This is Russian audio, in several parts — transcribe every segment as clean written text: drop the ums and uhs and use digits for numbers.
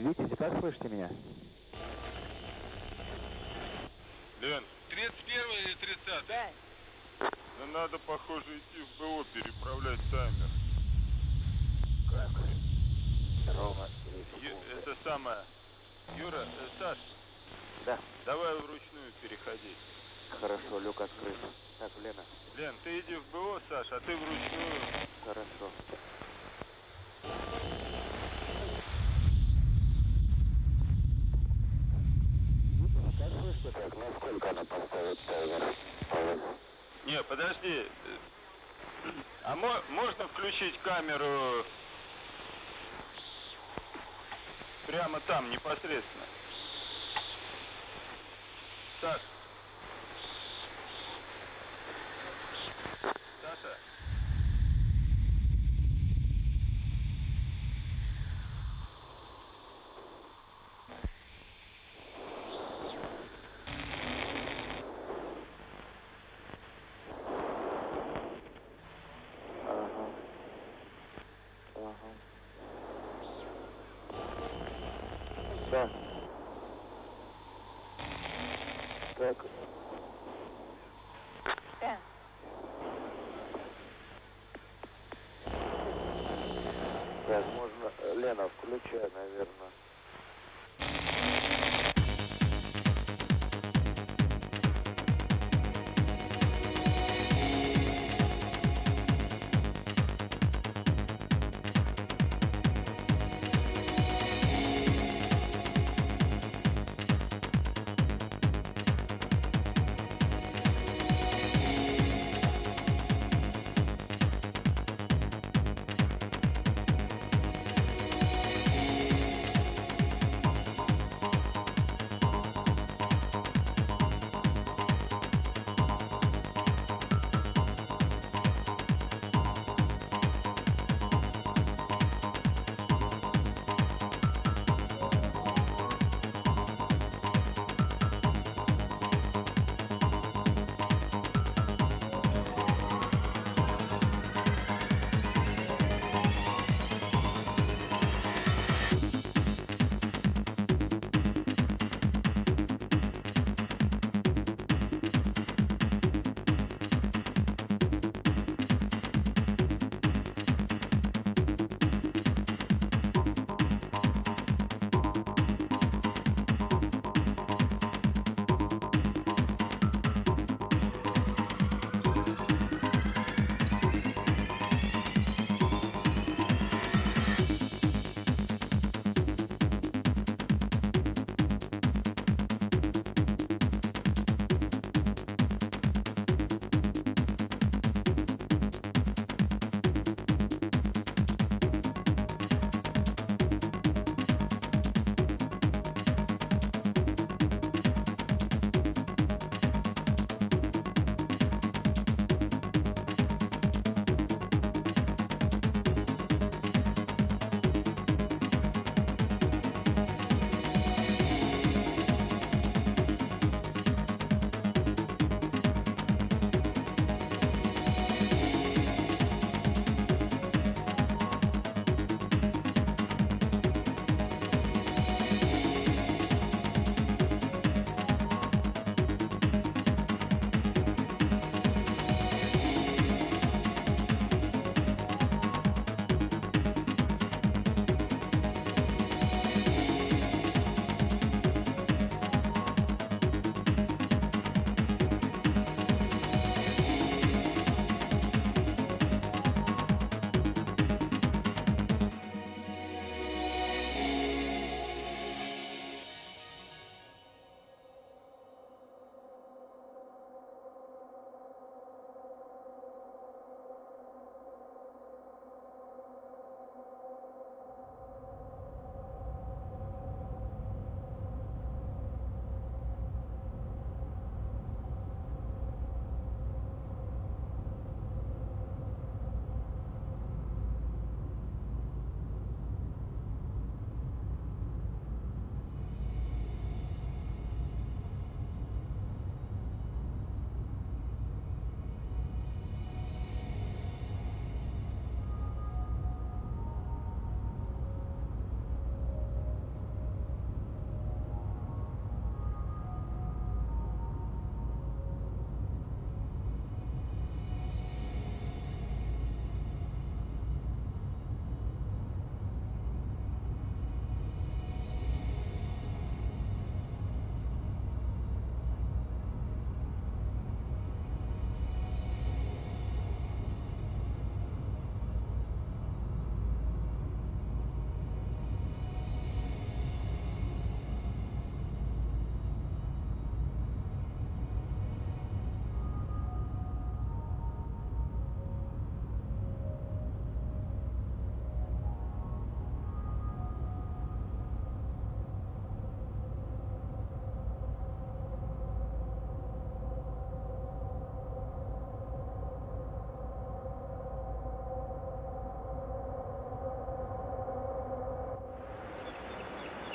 Витязь, как слышите меня? Лен, 31 или 30? Да. да надо, похоже, идти в БО, переправлять таймер. Как? Ровно 3 секунды. Это самое. Юра, Саш. Да. Давай вручную переходи. Хорошо, люк открыт. Так, Лена. Лен, ты иди в БО, Саш, а ты вручную. Хорошо. Как слышно так? Насколько она поставит таймер? Не, подожди. А можно включить камеру прямо там, непосредственно? Саш. Саша. Да. Так. Да. Так, можно... Лена, включай, наверное.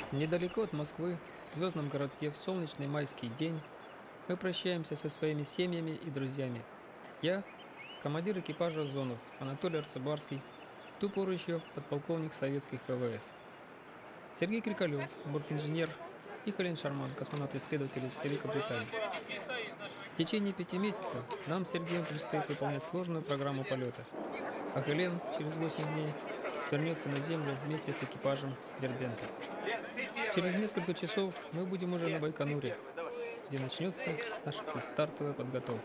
Недалеко от Москвы, в звездном городке в солнечный майский день, мы прощаемся со своими семьями и друзьями. Я, командир экипажа Озонов Анатолий Арцебарский, в ту пору еще подполковник советских ВВС. Сергей Крикалев, бортинженер, и Хелен Шарман, космонавт-исследователь из Великобритании. В течение 5 месяцев нам с Сергеем предстоит выполнять сложную программу полета, а Хелен через 8 дней вернется на Землю вместе с экипажем Дербента. Через несколько часов мы будем уже на Байконуре, где начнется наша предстартовая подготовка.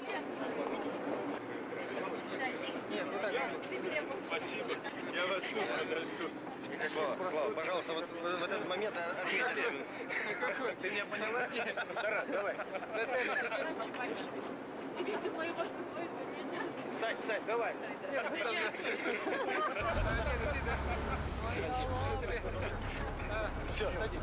Спасибо. Я вас тут подожду. Слава, пожалуйста, вот в этот момент ответили. Ты меня поняла? Тарас, давай. Сань, давай. Все, садись.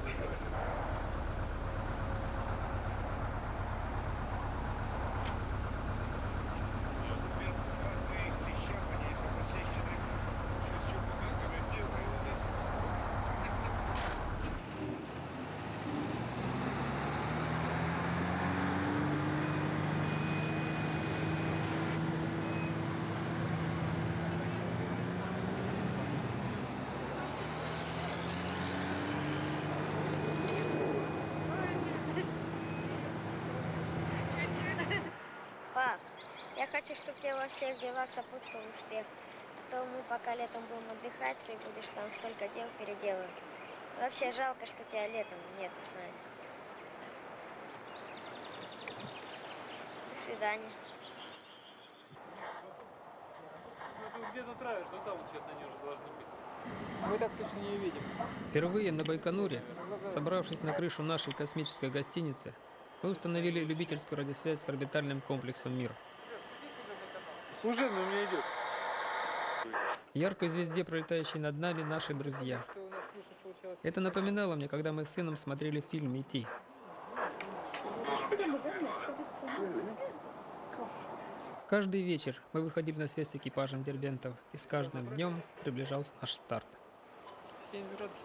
Пап, я хочу, чтобы тебе во всех делах сопутствовал успех. А то мы пока летом будем отдыхать, ты будешь там столько дел переделывать. Вообще жалко, что тебя летом нету с нами. До свидания. Ну, ты где-то травишь, но там, честно, они уже должны быть. Мы так точно не увидим. Впервые на Байконуре, собравшись на крышу нашей космической гостиницы, мы установили любительскую радиосвязь с орбитальным комплексом «Мир». Служебный у меня идет. Яркой звезде, пролетающей над нами, наши друзья. Это напоминало мне, когда мы с сыном смотрели фильм «E.T». Каждый вечер мы выходили на связь с экипажем Дербентов, и с каждым днем приближался наш старт. 7 градусов.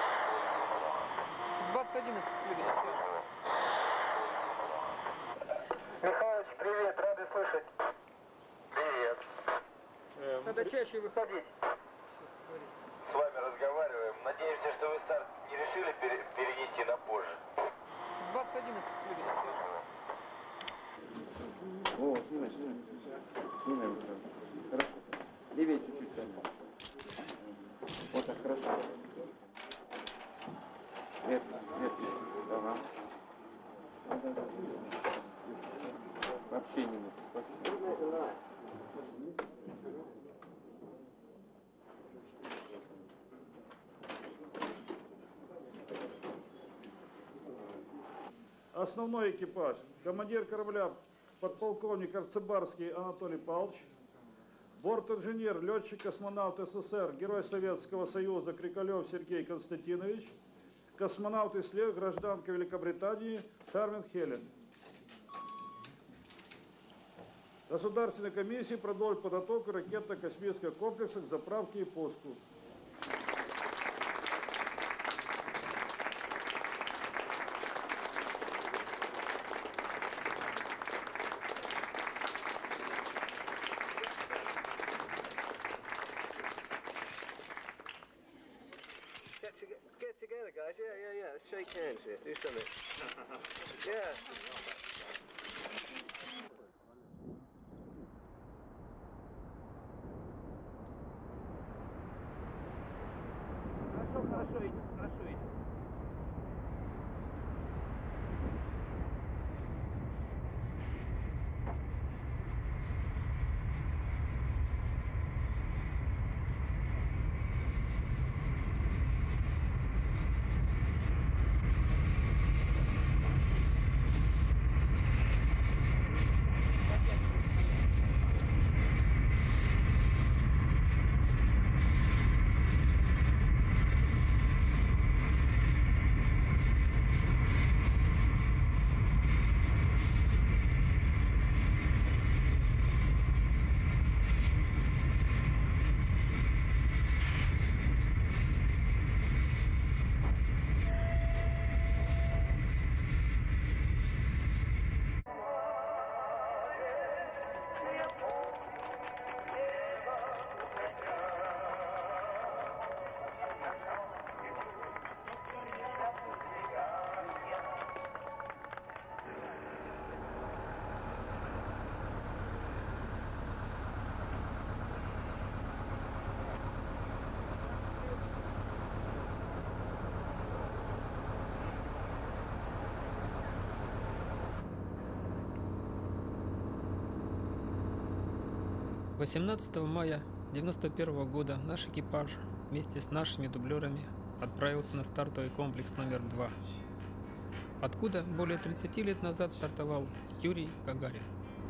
2011 следующий сеанс. Михайлович, привет, рады слышать. Привет. Надо чаще выходить. С вами разговариваем. Надеемся, что вы старт не решили перенести на позже. 2011 следующий сеанс. О, снимай. Хорошо. Левее чуть-чуть там. Вот так, хорошо. Нет. Ага. Вообще не нужно. Основной экипаж. Командир корабля подполковник Арцебарский Анатолий Павлович. Борт-инженер, летчик-космонавт СССР, Герой Советского Союза Крикалев Сергей Константинович. Космонавт-исследователь, гражданка Великобритании Шарман Хелен. Государственной комиссии продолжить подготовку ракетно-космического комплекса к заправке и пуску. Get together, guys. Yeah. Let's shake hands here. Do something. Yeah. Хорошо идет. 18 мая 1991 года наш экипаж вместе с нашими дублерами отправился на стартовый комплекс номер 2, откуда более 30 лет назад стартовал Юрий Гагарин.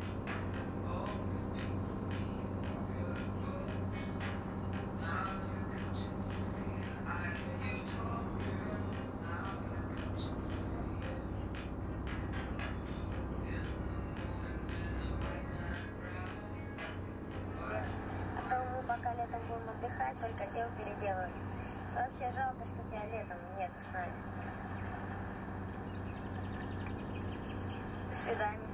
Пока летом будем отдыхать, только дел переделывать. Вообще жалко, что тебя летом нет с нами. До свидания.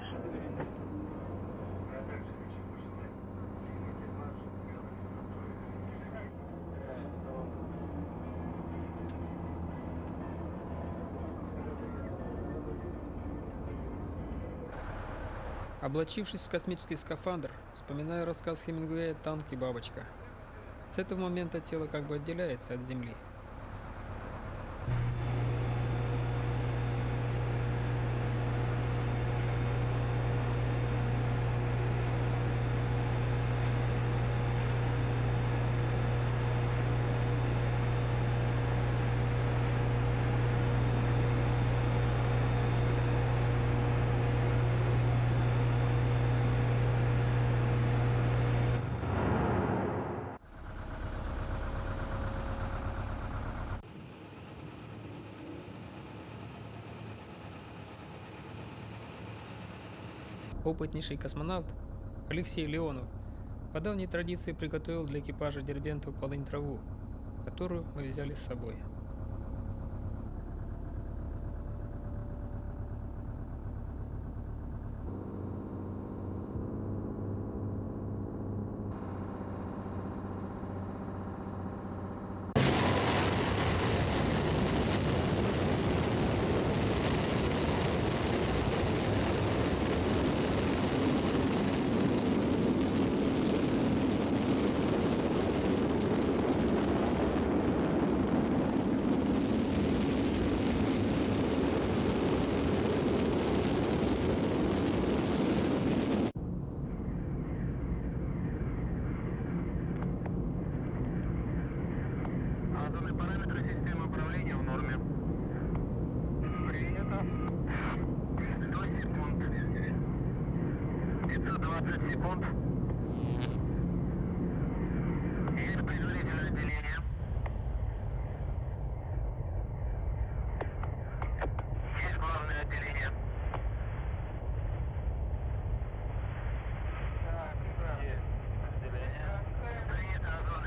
Облачившись в космический скафандр, вспоминаю рассказ Хемингуэя «Танк и бабочка». С этого момента тело как бы отделяется от Земли. Опытнейший космонавт Алексей Леонов по давней традиции приготовил для экипажа дербентов полынь-траву, которую мы взяли с собой. Параметры системы управления в норме. Принято. 100 секунд. 520 секунд. Есть предварительное отделение. Есть главное отделение. Есть отделение. Принято озоны.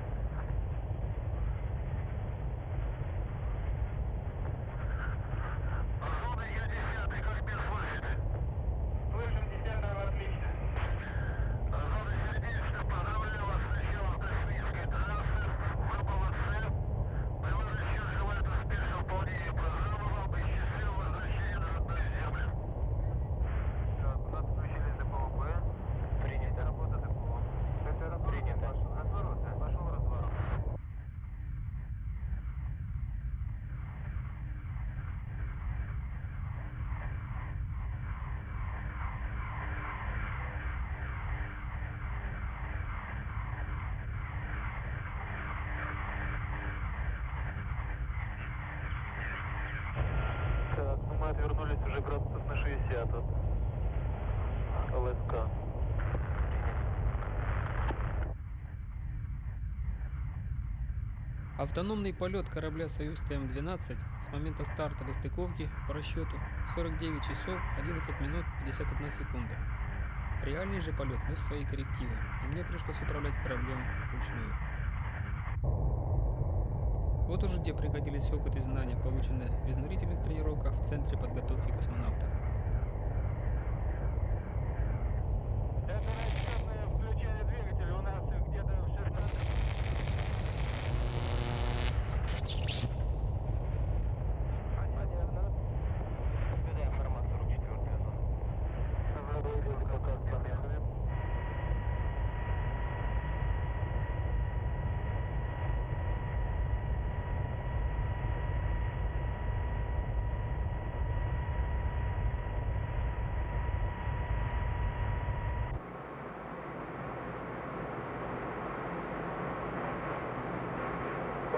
Мы отвернулись уже градусов на 60 от ЛСК. Автономный полет корабля «Союз ТМ-12» с момента старта до стыковки по расчету 49 часов 11 минут 51 секунда. Реальный же полет внес свои коррективы, и мне пришлось управлять кораблем вручную. Вот уже где пригодились опыт и знания, полученные в изнурительных тренировках в Центре подготовки космонавтов. Это расчетное включение двигателя у нас где-то в 16. Понятно. Передай информацию, руки твердые. Поехали.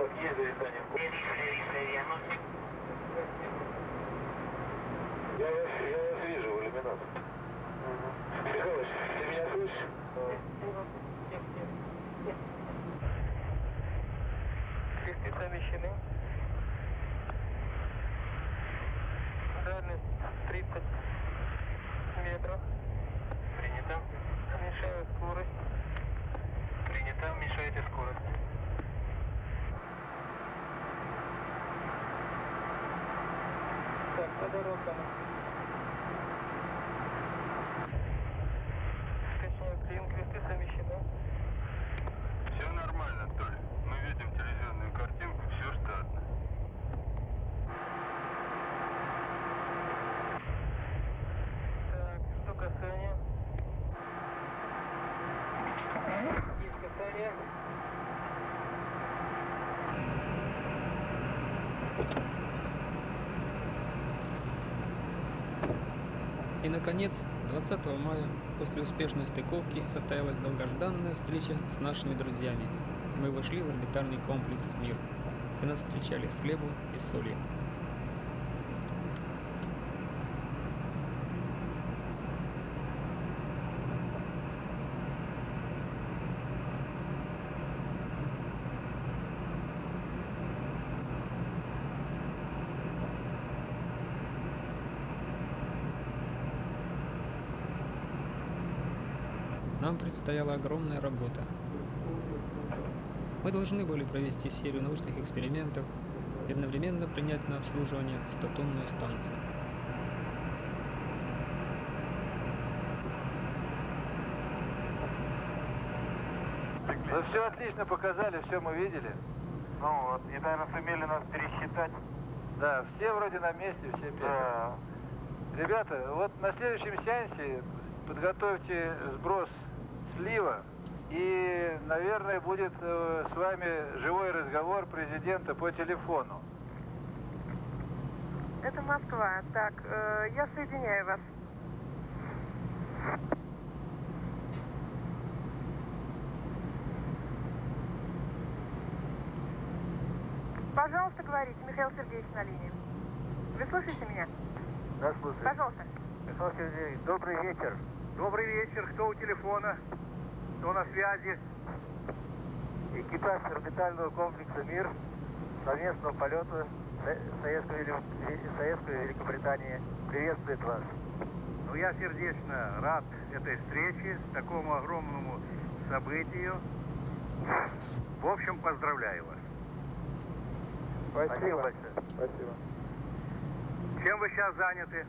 Есть зависание. Я вас вижу в иллюминатор. Михалыч, ты меня слышишь? Кресты совмещены. Дальность 30 метров. Принято. Уменьшаю скорость. Принято. Уменьшайте скорость. Так, водород. Скачиваю клин, кресты совмещены. Все нормально, Толь. Мы видим телевизионную картинку, все штатно. Так, что касание? Есть касание. И, наконец, 20 мая, после успешной стыковки, состоялась долгожданная встреча с нашими друзьями. И мы вошли в орбитальный комплекс «Мир», где нас встречали с хлебом и солью. Нам предстояла огромная работа. Мы должны были провести серию научных экспериментов и одновременно принять на обслуживание стационарную станцию. Вы все отлично показали, все мы видели. Ну вот, и, наверное, сумели нас пересчитать. Да, все вроде на месте, все пять. Да. Ребята, вот на следующем сеансе подготовьте сброс слива, и, наверное, будет с вами живой разговор президента по телефону. Это Москва. Так, я соединяю вас. Пожалуйста, говорите, Михаил Сергеевич на линии. Вы слышите меня? Да, слушаю. Пожалуйста. Михаил Сергеевич, добрый вечер. Добрый вечер. Кто у телефона? Кто на связи? Экипаж орбитального комплекса «Мир» совместного полета Советской Великобритании приветствует вас. Ну, я сердечно рад этой встрече, такому огромному событию. В общем, поздравляю вас. Спасибо большое. Спасибо. Чем вы сейчас заняты?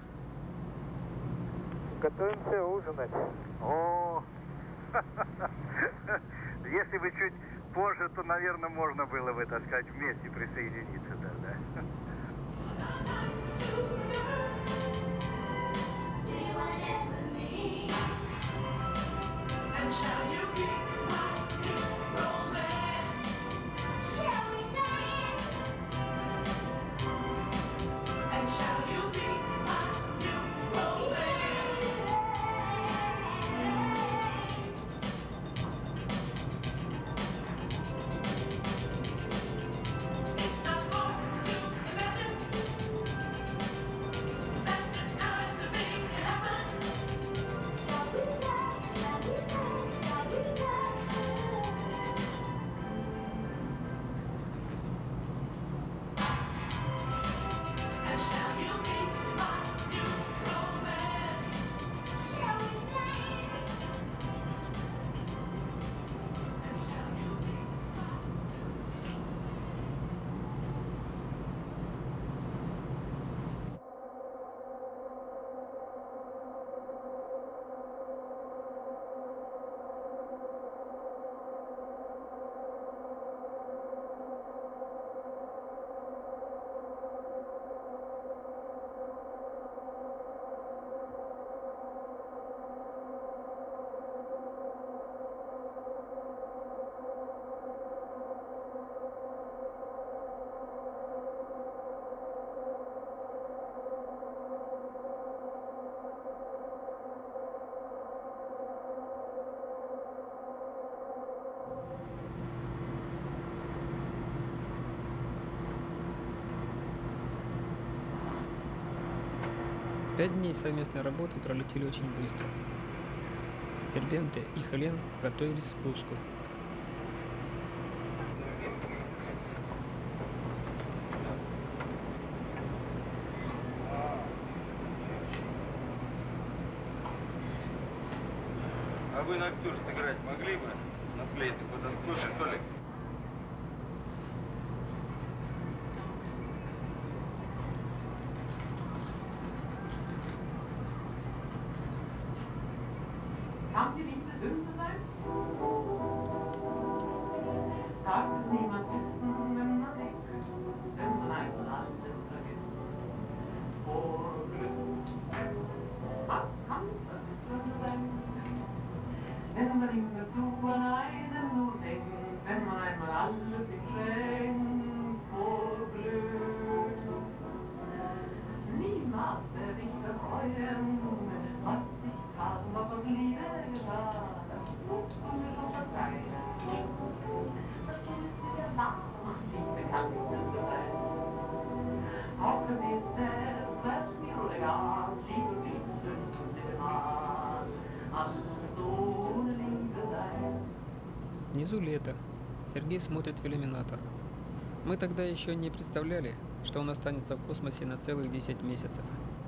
Готовимся ужинать. О, если бы чуть позже, то, наверное, можно было бы, так сказать, вместе присоединиться тогда. 5 дней совместной работы пролетели очень быстро. Дербенте и Хелен готовились к спуску. А вы на Ксюш сыграть могли бы? На флейте подослушать, Толик? Kan die nicht bestimmt sein? Darf es niemand wissen, wenn man denkt, wenn man einmal alles vergisst? Vor Glück, was kann das sein? Wenn man immer zu an einen nur denkt, wenn man einmal alles sich schenkt, vor Glück. Niemals werde ich bereuen, was ich tat und was aus Liebe getan. Das musst du mir schon verzeihen. Das ist der Wahrheit, Liebe kann nicht sein. Auch wenn es selbst mir oder gar schief und lieb sind mit dem Mal. Alles ohne Liebe sein. Внизу лето. Сергей смотрит в иллюминатор. Мы тогда еще не представляли, что он останется в космосе на целых 10 месяцев.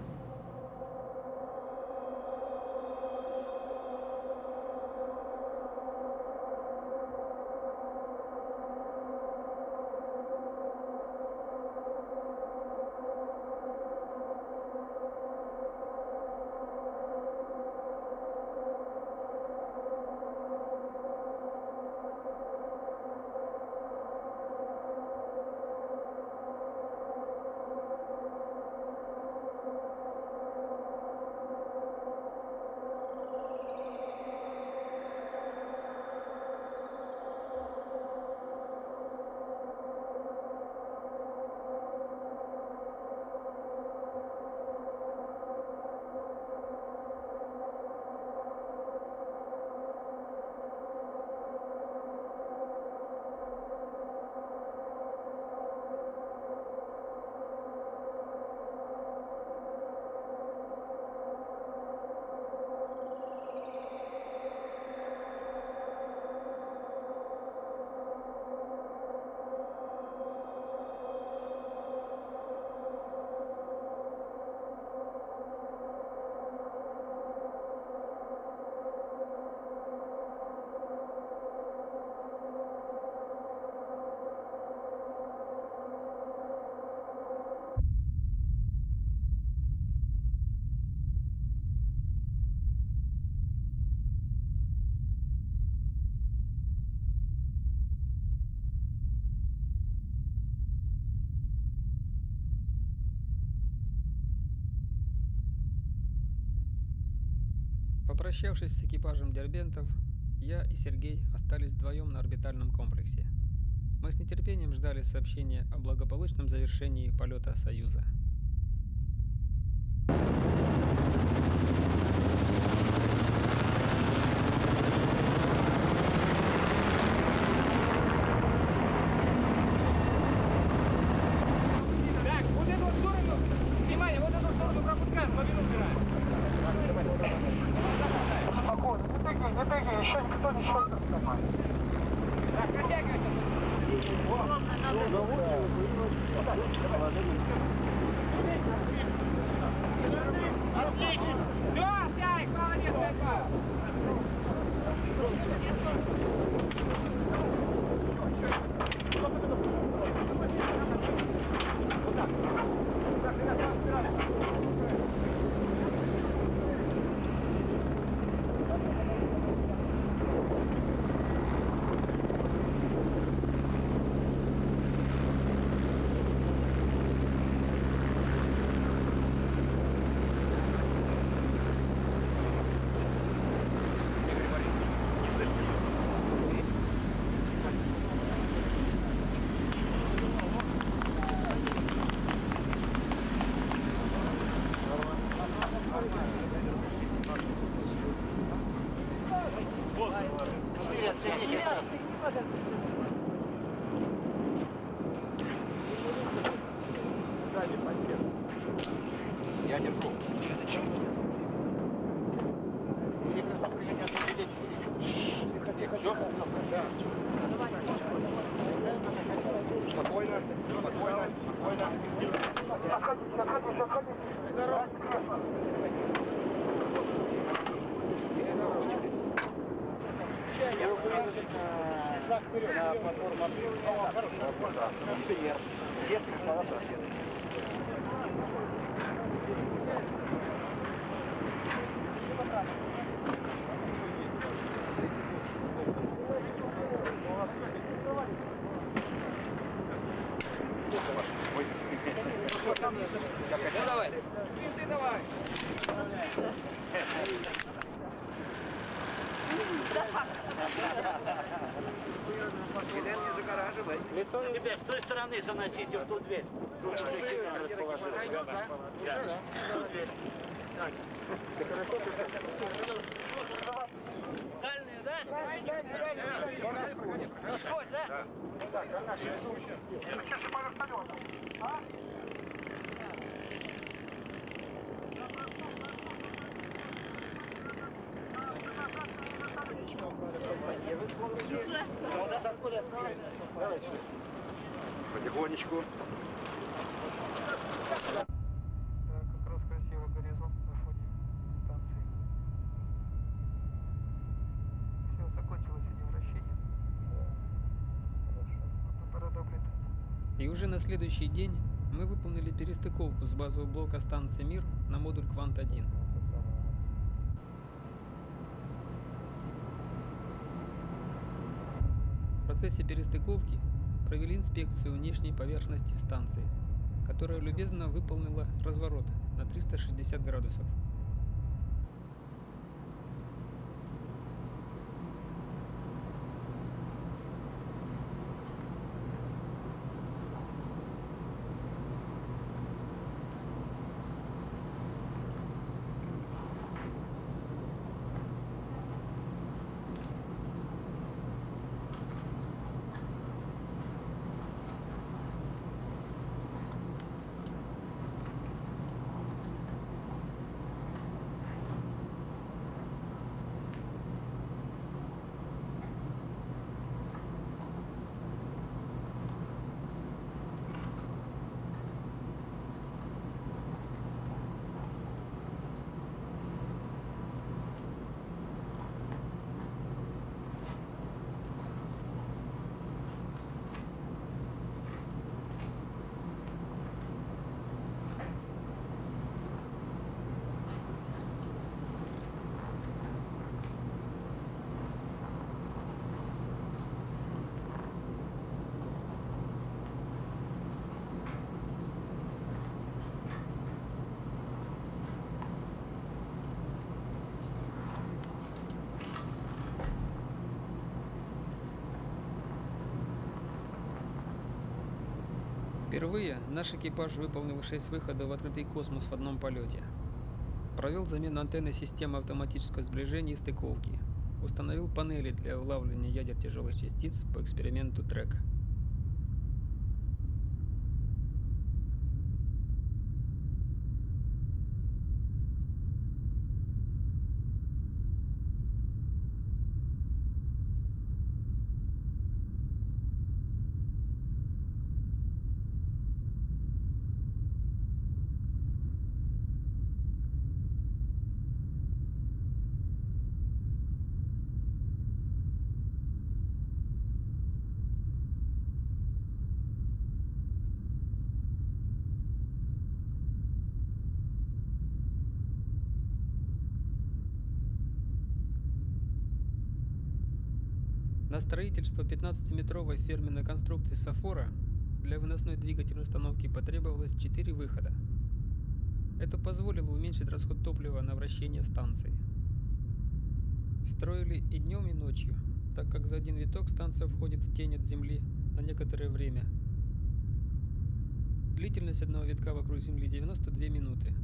Попрощавшись с экипажем дербентов, я и Сергей остались вдвоем на орбитальном комплексе. Мы с нетерпением ждали сообщения о благополучном завершении полета «Союза». Так, вот эту вот сторону, внимание, вот эту сторону пропускаем, слабину убираем. Спокойно, не тыгай, еще никто ничего не снимает. Так, натягивайся. Отлично. Все, Сяик, молодец, Сяик. держу. Все? Да. Спокойно, спокойно, спокойно. Давай. Ты давай. Не загораживай. Лицо тебя с той стороны заносите в ту дверь. Тут уже сильно расположили. Да. Дальние, да? Насквозь, да? Да, как наши суши. Потихонечку. Да, как раз красивый горизонт на фоне станции. Все, закончилось этим вращением. Пора облетать. И уже на следующий день мы выполнили перестыковку с базового блока станции «Мир» на модуль «Квант-1». В процессе перестыковки провели инспекцию внешней поверхности станции, которая любезно выполнила разворот на 360 градусов. Впервые наш экипаж выполнил 6 выходов в открытый космос в одном полете. Провел замену антенны системы автоматического сближения и стыковки. Установил панели для улавливания ядер тяжелых частиц по эксперименту ТРЭК. На строительство 15-метровой ферменной конструкции Сафора для выносной двигательной установки потребовалось 4 выхода. Это позволило уменьшить расход топлива на вращение станции. Строили и днем, и ночью, так как за один виток станция входит в тень от Земли на некоторое время. Длительность одного витка вокруг Земли 92 минуты.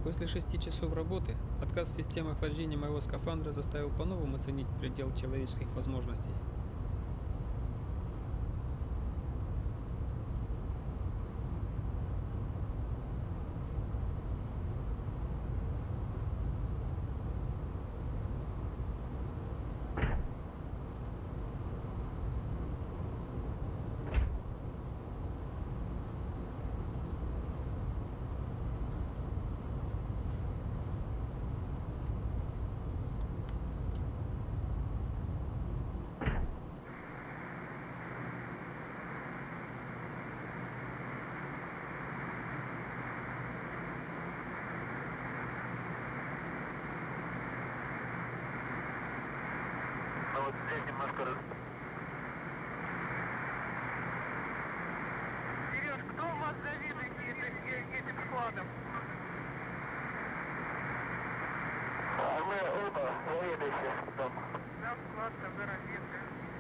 После 6 часов работы отказ системы охлаждения моего скафандра заставил по-новому оценить предел человеческих возможностей. Ну вот здесь немножко Сереж, кто у вас заведующий этим складом? мы оба заведующие дом. Да, склад Казароведы.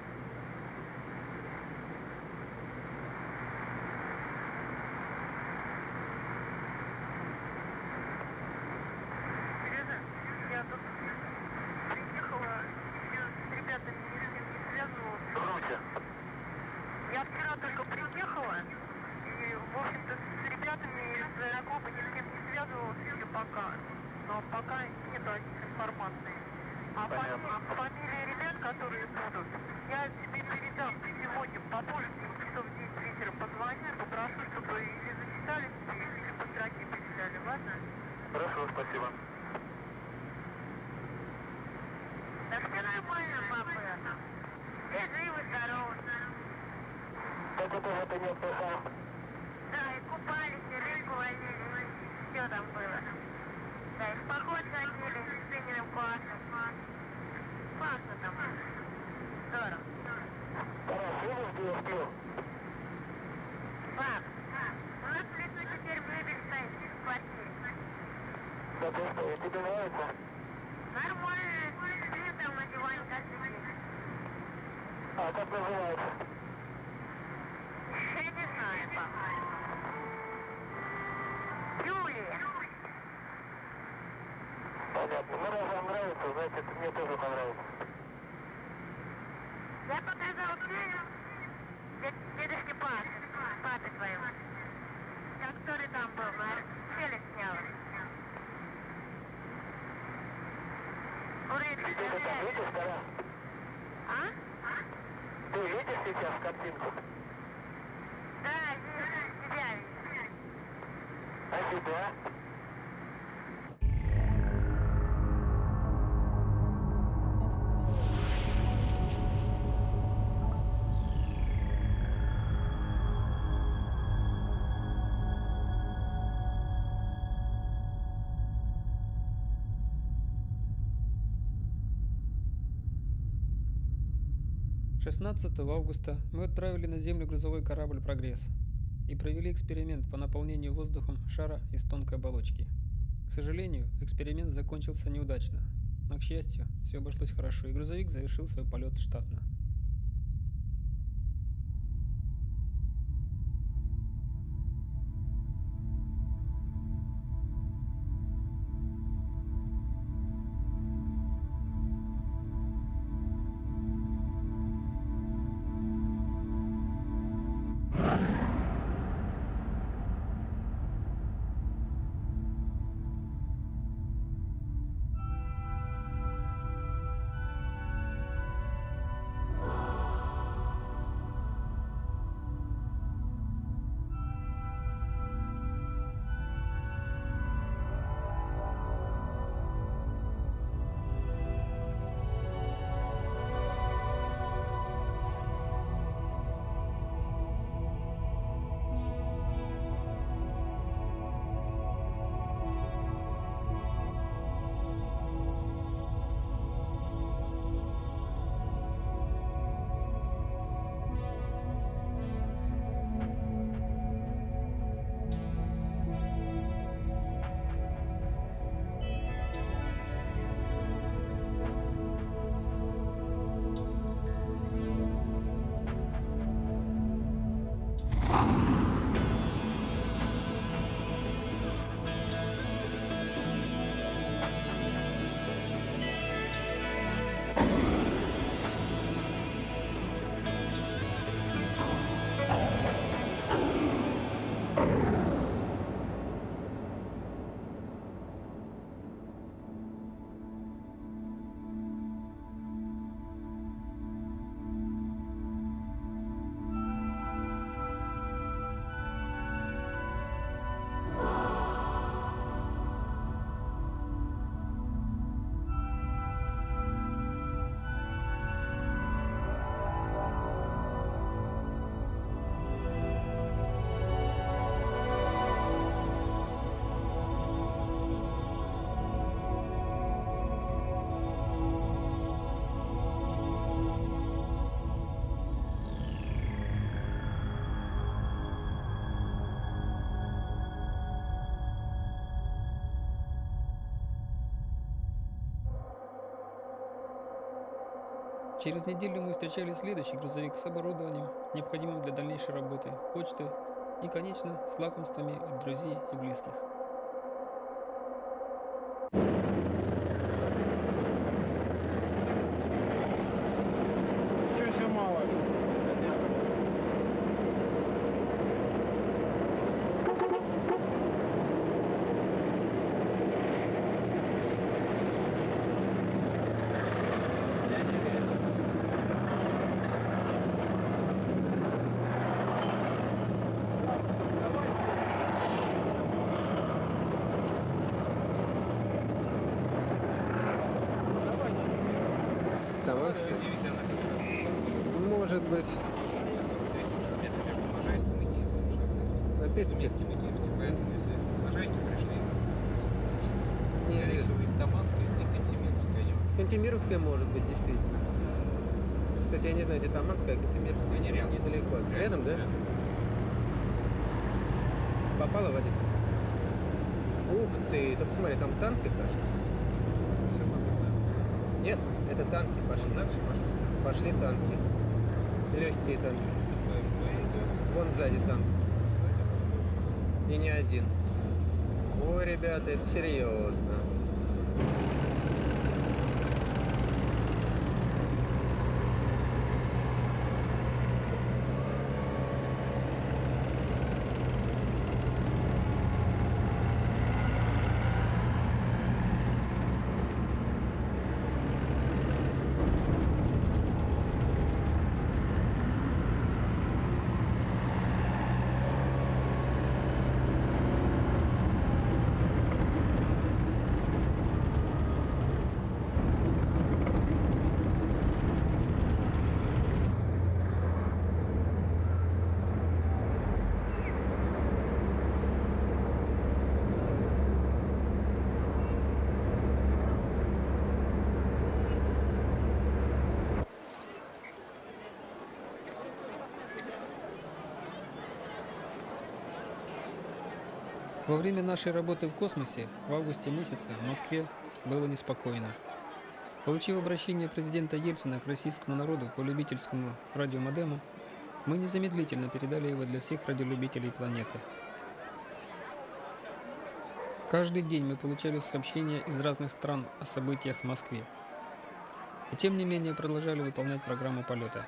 Сережа, я тут приехала, с ребятами ни с кем не связывалась. Громче. Я вчера только приехала, и, в общем-то, с ребятами из аэроклуба ни с кем не связывалась еще пока. Но пока нет от них информации. А фамилии ребят, которые будут, я тебе передам сегодня попозже, часов 10 вечера позвоню, попрошу, чтобы или записали тебе, или по строке передали, ладно? Хорошо, спасибо. Да все нормально, папа. Все живы, здоровы. Так это же ты не отдыхал. Да, и купались, и рыбку возили, все там было. Да, и в поход ходили с тренером класса. Классно там. Здорово. Тарас, видишь, где я сплю? Пап, у нас в лесу теперь мебель стоит в квартире. Да ты что, и тебе нравится? Нормально, сплю там на диване каждый день. А как называется? Я не знаю, папа. Юлия. Понятно. Ну, раз вам нравится, значит, мне тоже понравится. Я показал фильм дедушке папе твоему. Который там был, Челик снял. Ура, И ты там видишь, Тарас? А? Ты видишь сейчас картинку? Да, вижу, тебя вижу. А себя? — 16 августа мы отправили на Землю грузовой корабль «Прогресс» и провели эксперимент по наполнению воздухом шара из тонкой оболочки. К сожалению, эксперимент закончился неудачно, но, к счастью, все обошлось хорошо, и грузовик завершил свой полет штатно. Через неделю мы встречали следующий грузовик с оборудованием, необходимым для дальнейшей работы, почты и, конечно, с лакомствами от друзей и близких. Ничего себе мало. Таманская? Может быть. Опять-таки. Поэтому, если Можайки пришли, неизвестно. Таманская и Кантемировская. Кантемировская может быть, действительно. Кстати, я не знаю, где Таманская, а Кантемировская Они рядом. недалеко. Рядом, да? Попала, Вадим? Ух ты, да посмотри, там танки, кажется. Нет, это танки пошли. Дальше Пошли танки. Легкие танки. Вон сзади танк. И не один. Ой, ребята, это серьезно. Во время нашей работы в космосе в августе месяце в Москве было неспокойно. Получив обращение президента Ельцина к российскому народу по любительскому радиомодему, мы незамедлительно передали его для всех радиолюбителей планеты. Каждый день мы получали сообщения из разных стран о событиях в Москве. И тем не менее продолжали выполнять программу полета.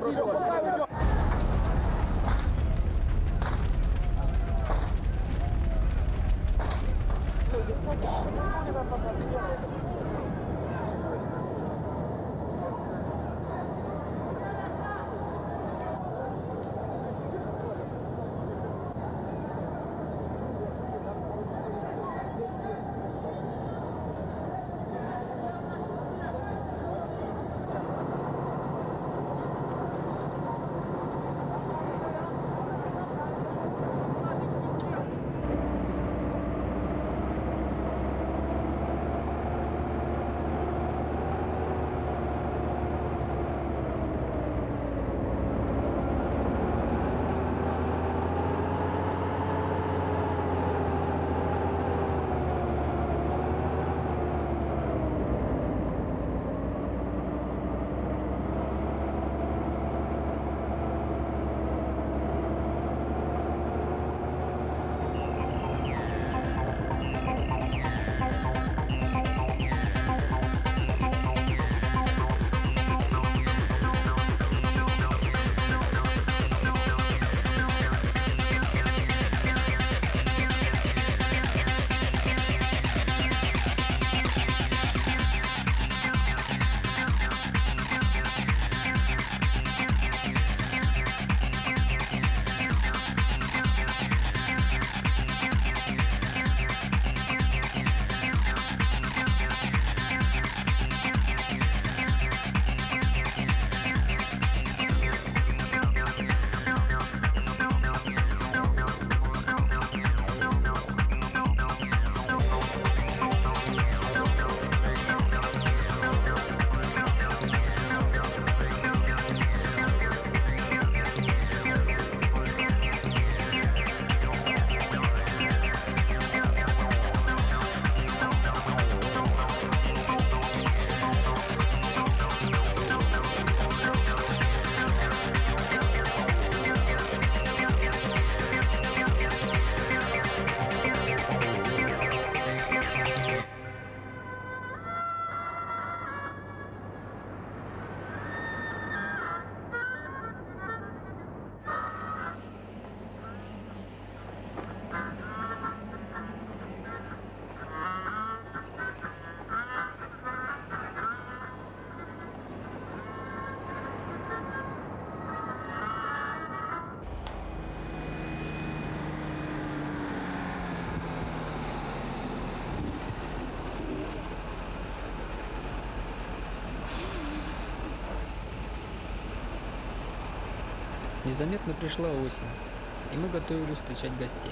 Незаметно пришла осень, и мы готовились встречать гостей.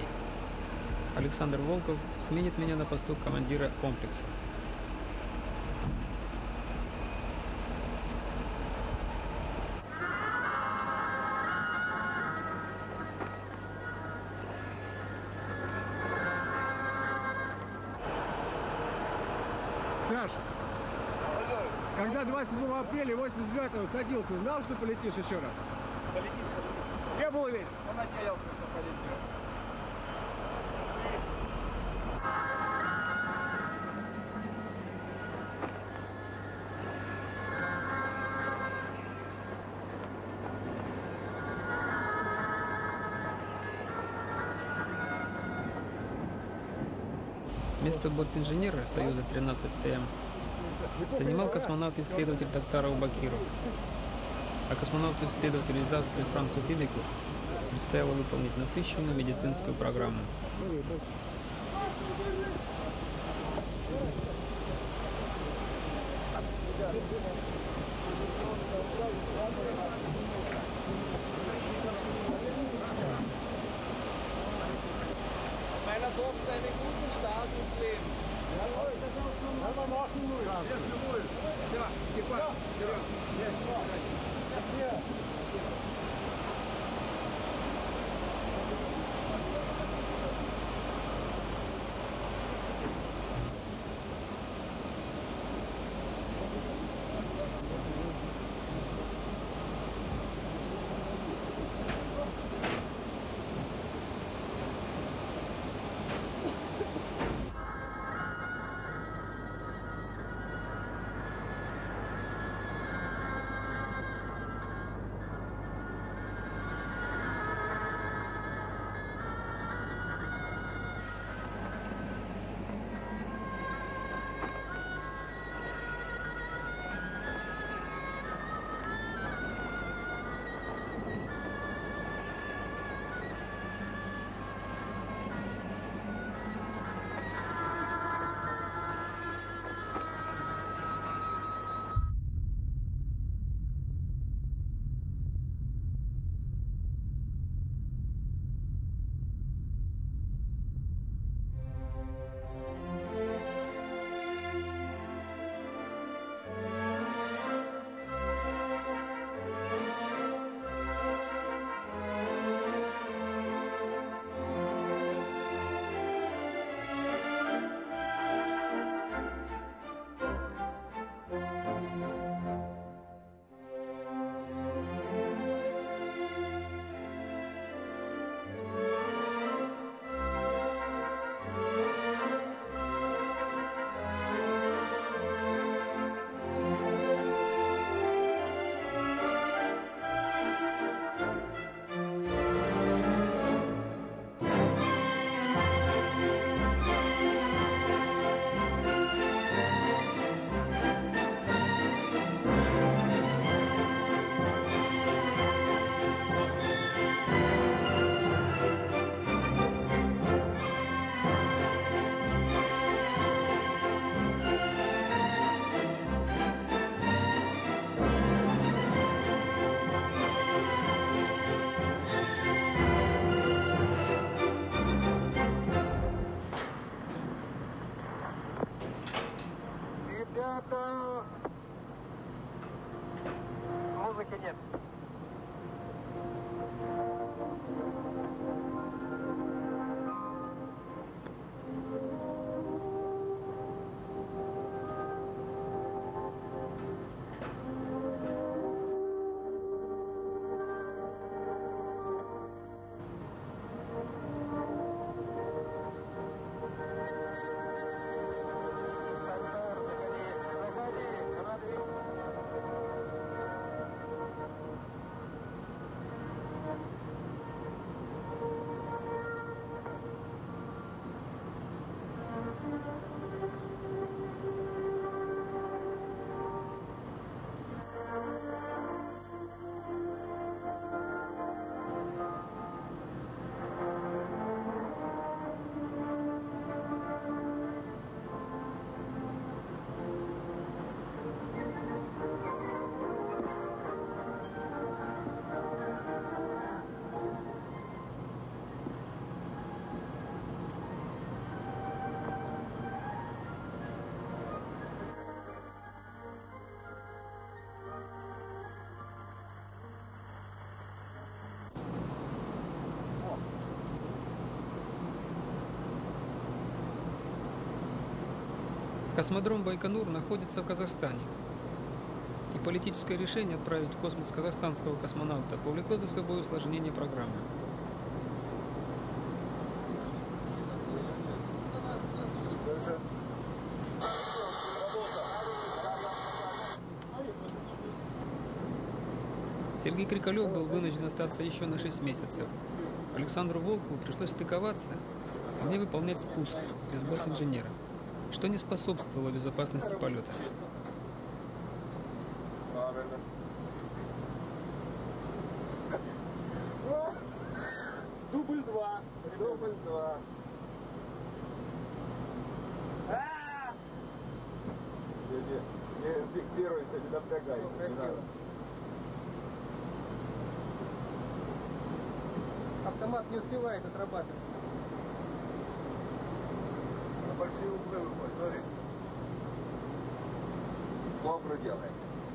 Александр Волков сменит меня на посту командира комплекса. Саша, когда 27 апреля 89-го садился, знал, что полетишь еще раз? Полетишь. Я был уверен. Он надеялся, что полетел. Место бортинженера Союза 13ТМ занимал космонавт-исследователь Токтаров Бакиров, а космонавту-исследователю из Австрии Францу Фибику предстояло выполнить насыщенную медицинскую программу. Meiner Tochter einen guten Start ins Leben. Jawohl, das ist auch schon mal machen. Jawohl. Ja, gefallen. Ja. событий нет. Космодром Байконур находится в Казахстане, и политическое решение отправить в космос казахстанского космонавта повлекло за собой усложнение программы. Сергей Крикалев был вынужден остаться еще на 6 месяцев. Александру Волкову пришлось стыковаться, а мне выполнять спуск без борт-инженера, что не способствовало безопасности полета. Дубль 2. Дубль 2. Не фиксируйся, не напрягайся. Красиво. Автомат не успевает отрабатывать. На большие углы выходит, смотри. Плохо делай.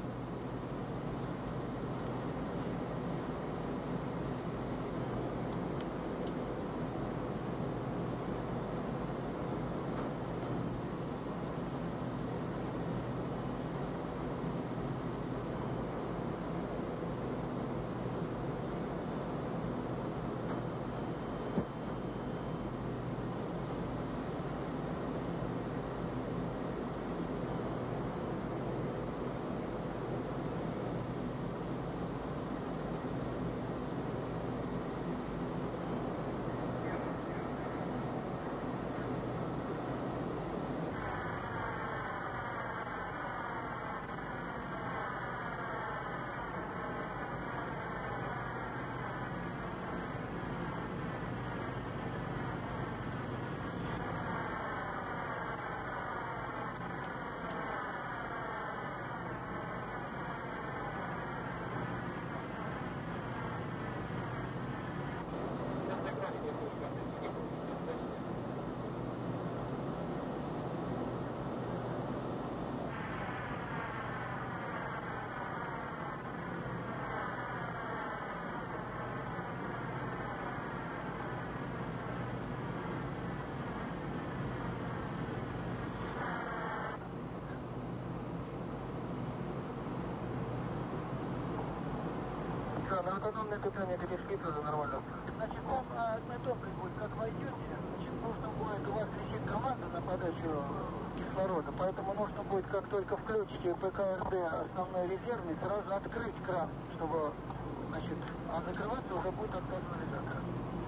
На автономное питание перешли тоже нормально. Значит, он на одной топливе будет, как войдете, значит, нужно будет, у вас висит команда на подачу кислорода, поэтому нужно будет, как только включите ПКРД основной резервный, сразу открыть кран, чтобы, значит, а закрываться уже будет от газоанализатора.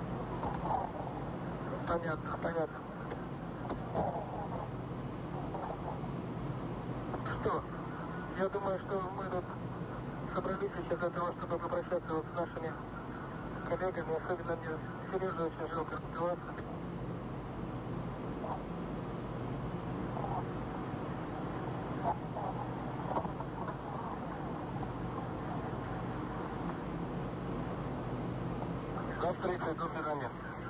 Понятно, понятно. Что? Я думаю, что мы тут собрались сейчас для того, чтобы попрощаться вот с нашими коллегами, особенно мне Сережа очень жалко разбиваться. До встречи, до свидания.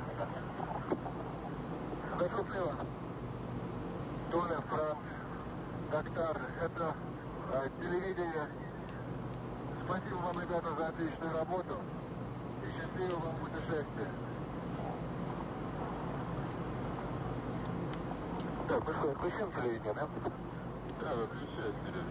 До счастливо. Толя, Франц, Доктор, это телевидение Спасибо вам, ребята, за отличную работу. И счастливого вам путешествия. Так, ну что, отключим телевидение, да? Да, выключай, Сереж.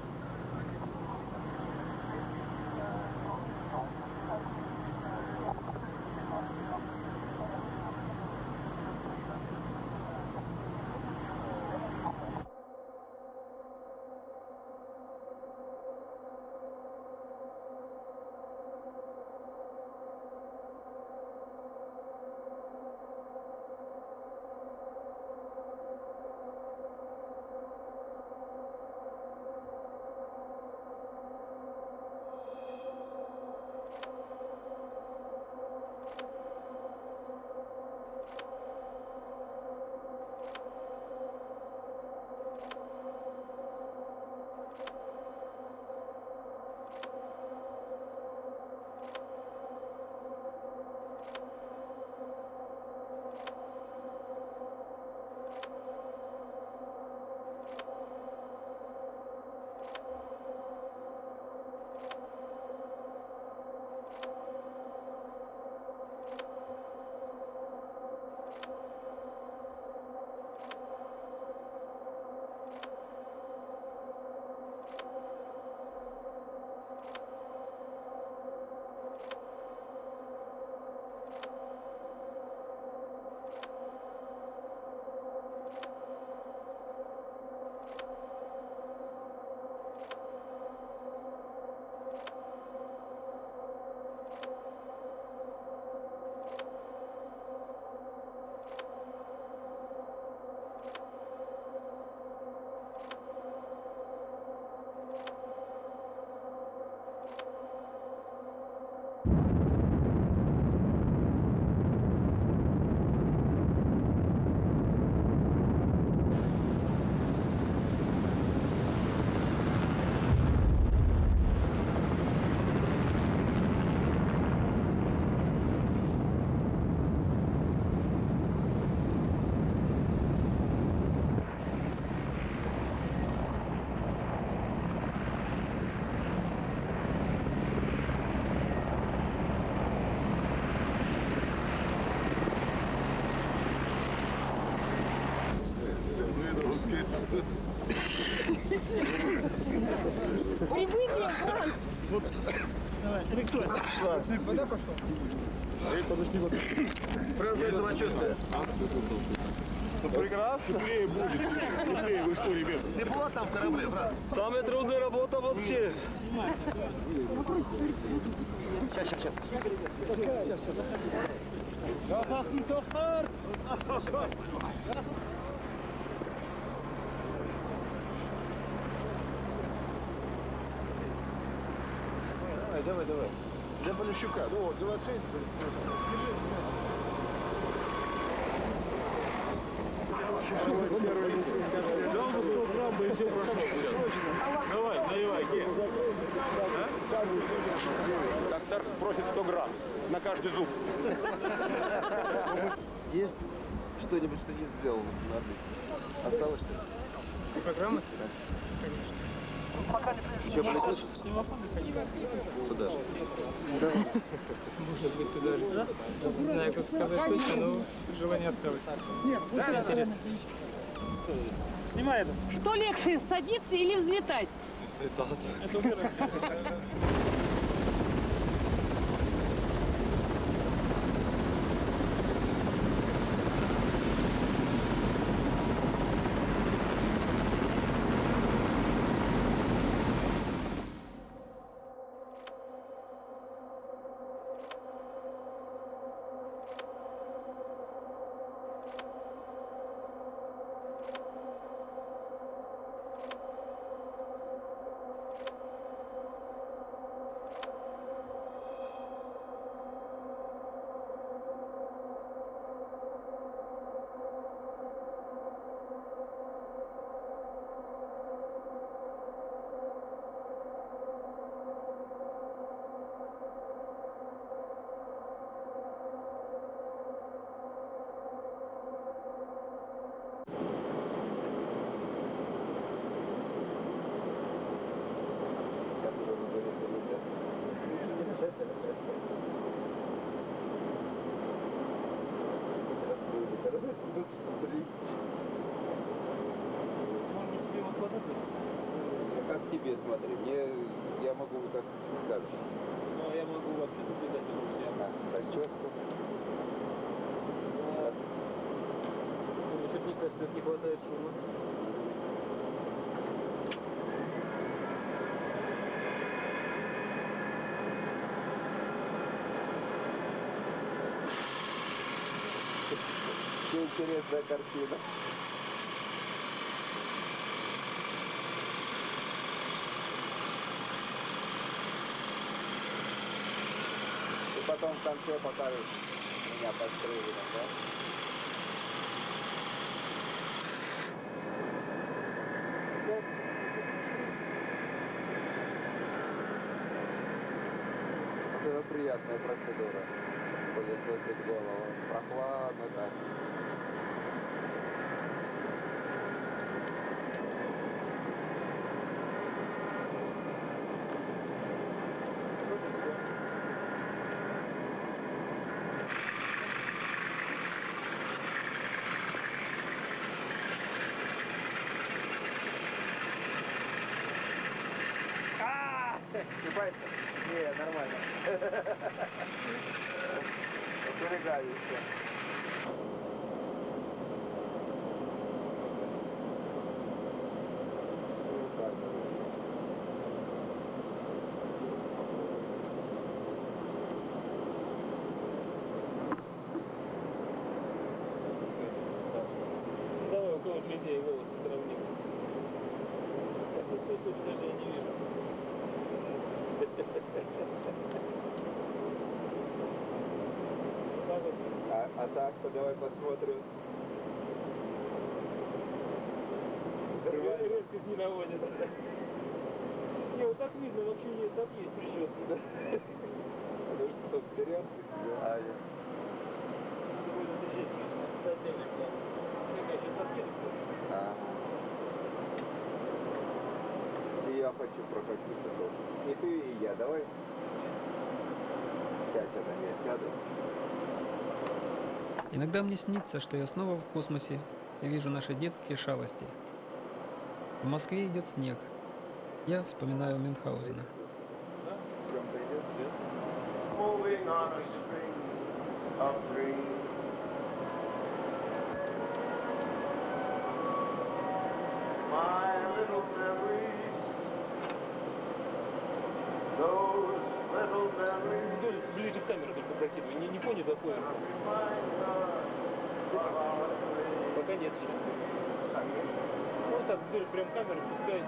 Прибытие, Франц! Вот. Давай, ты кто? Куда пошел? Подожди, вот. Празднует самочувствие. Ну прекрасно. Теплее будет. Теплее, вы что, ребята? Тепло там в корабле, брат. Самая трудная работа вот здесь. Сейчас. Давай. Для Полищука. Ну вот, 26. Дал бы 100 грамм, и все прошло. Давай, наливай, где? Доктор просит 100 грамм на каждый зуб. Есть что-нибудь, что не сделано на орбите? Осталось что-то? Программы? Конечно. Пока не приедешь. Еще полетишь? С пневмофона хочу. Туда же? Да. Может быть, туда же. Не знаю, как сказать точно, но желание осталось. Нет, интересно. Снимай это. Что легче, садиться или взлетать? Взлетать. Это убирать. смотри. Как тебе смотри? Я могу вот так скажешь. Ну, я могу вообще наблюдать за друзьями. Расческу. Еще писать, что не хватает шума. Интересная картина. И потом в конце покажешь меня подстрелено, да? Вот это приятная процедура. Пылесосить голову. Прохладно так. Не боишься? Не, нормально. Напрягаешься. Давай у кого-нибудь людей волосы сравним. Стой, даже я не вижу. А так-то давай посмотрим. Резкость не наводится. Не, вот так видно, вообще нет, там есть прическа. Да? Ну что, вперед? Да. И я хочу прокатиться тоже. И ты, и я, давай. Сядь, я сяду. Иногда мне снится, что я снова в космосе и вижу наши детские шалости. В Москве идет снег. Я вспоминаю Мюнхгаузена. Moving on a string of dreams. My little memories, those little memories. Ближе к камере только прокидывай, не пони за пояс. Пока нет еще. Ну так, вдоль прям камеры пускай.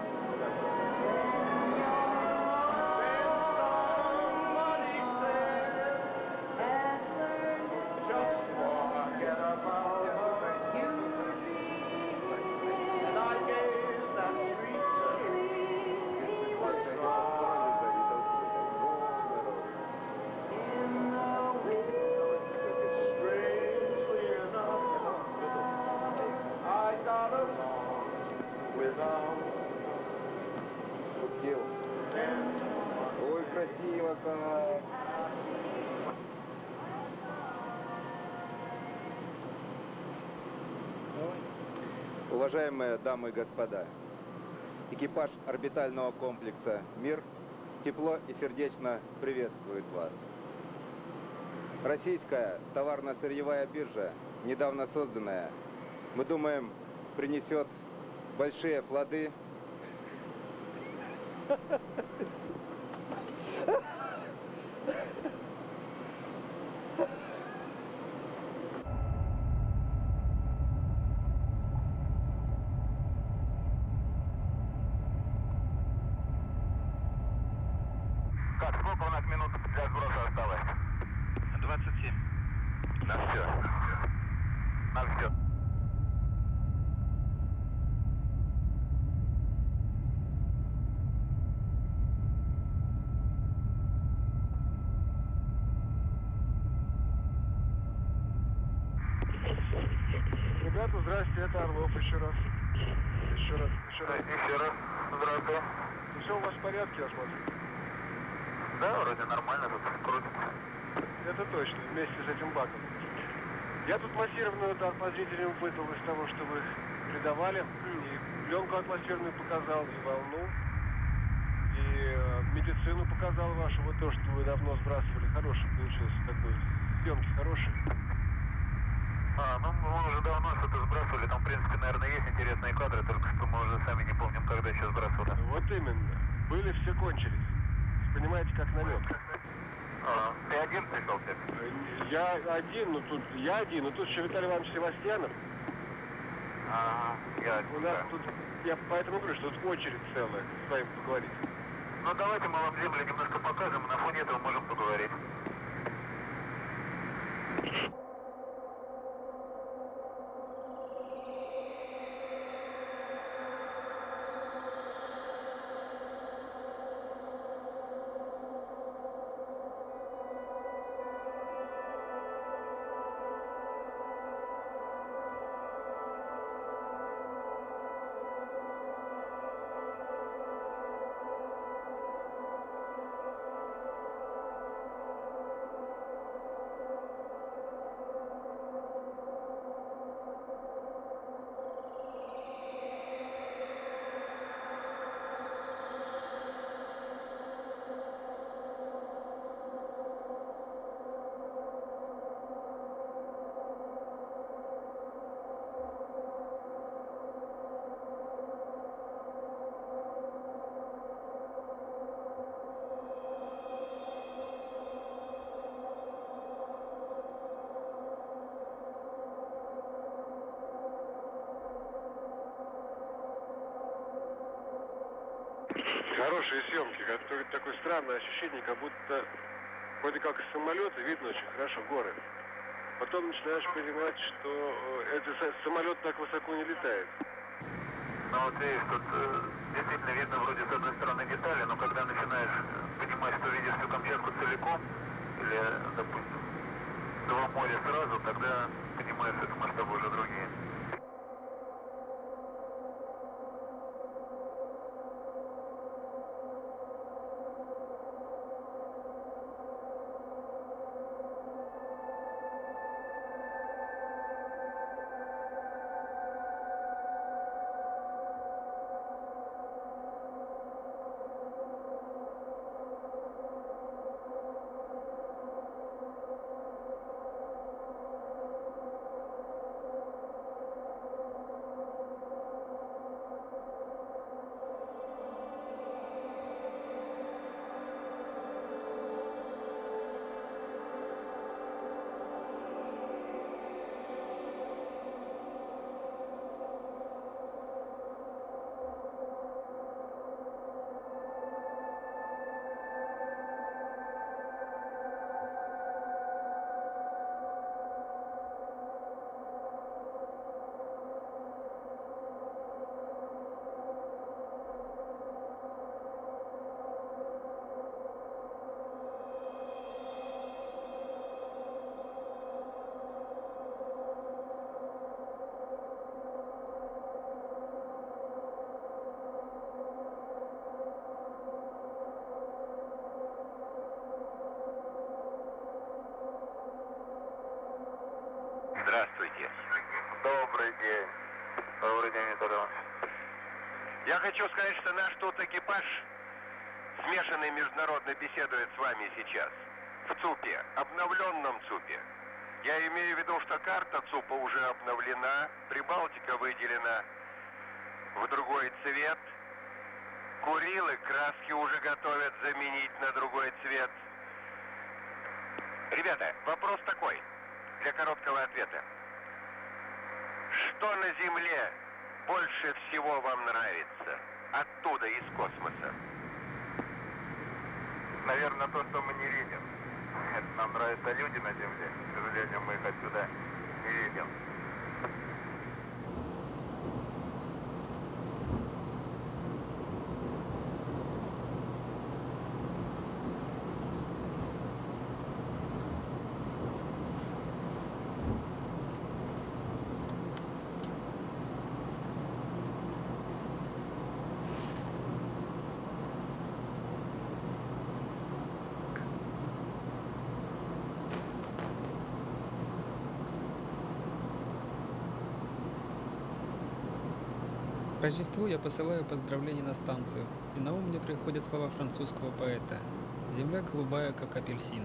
Ой, красиво как! Уважаемые дамы и господа, экипаж орбитального комплекса «Мир» тепло и сердечно приветствует вас. Российская товарно-сырьевая биржа, недавно созданная, мы думаем, принесет большие плоды. Как, сколько у нас минут для сброса осталось? 27. На все. На все. Ребята, здрасте, это Орлов еще раз. Еще раз. Здравствуй. Все у вас в порядке, я смотрю? Да, вроде нормально, тут крутится. Это точно, вместе с этим баком. Я тут массированную атмосферу выпытал из того, что вы передавали. И пленку атмосферную показал, и волну. И медицину показал вашу. Вот то, что вы давно сбрасывали. Хороший получился такой. Съемки хорошие. Ну мы уже давно что-то сбрасывали. Там, в принципе, наверное, есть интересные кадры, только что мы уже сами не помним, когда еще сбрасывали. Вот именно. Были, все кончились. Понимаете, как намек. Ты один пришел, Пеп? Я один, но тут еще Виталий Иванович Севастьянов. У нас тут, я поэтому говорю, что тут очередь целая с вами поговорить. Ну давайте мы вам землю немножко покажем, и на фоне этого можем поговорить. Хорошие съемки, такое странное ощущение, как будто вроде как из самолета видно очень хорошо горы. Потом начинаешь понимать, что этот самолет так высоко не летает. Ну вот видишь, тут действительно видно вроде с одной стороны детали, но когда начинаешь понимать, что видишь всю Камчатку целиком, или, допустим, два моря сразу, тогда понимаешь, что масштабы уже другие. Здравствуйте. Добрый день. Добрый день, Виталий Иванович. Я хочу сказать, что наш тут экипаж смешанный международно беседует с вами сейчас. В ЦУПе, обновленном ЦУПе. Я имею в виду, что карта ЦУПа уже обновлена, Прибалтика выделена в другой цвет. Курилы, краски уже готовят заменить на другой цвет. Ребята, вопрос такой, для короткого ответа. Что на Земле больше всего вам нравится? Оттуда, из космоса. Наверное, то, что мы не видим. Это нам нравятся люди на Земле. К сожалению, мы их отсюда не видим. Рождеству я посылаю поздравления на станцию, и на ум мне приходят слова французского поэта «Земля голубая, как апельсин».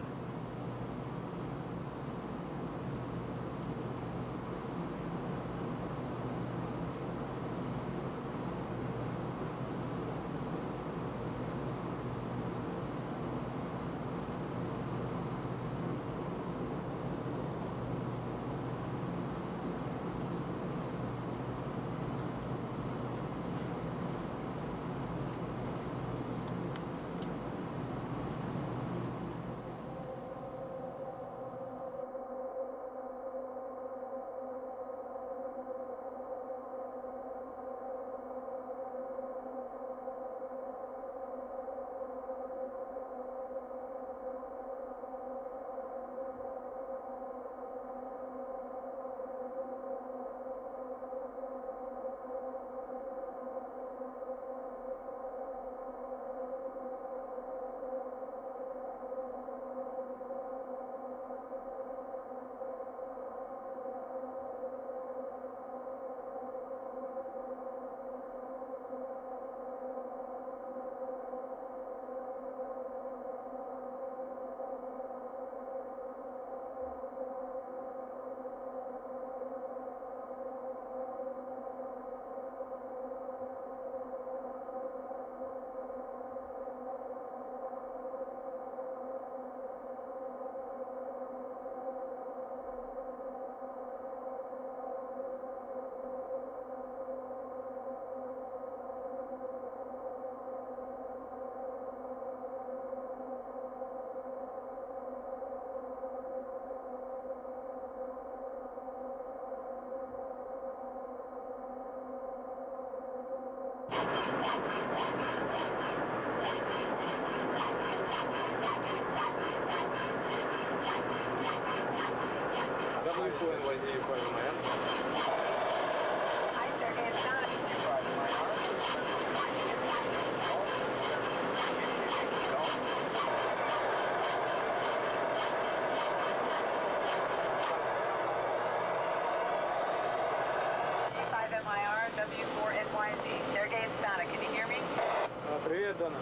Привет, Дона.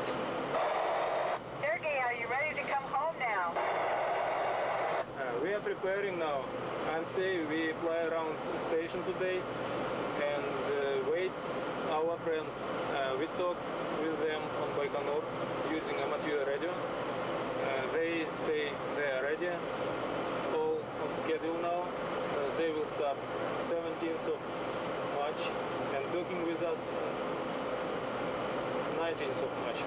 Sergey, are you ready to come home now? We are preparing now. I'm saying we fly around the station today and wait our friends. We talk with them on Baikonur using amateur radio. They say they are ready, all on schedule now. They will start 17th of March and talking with us 19th of March.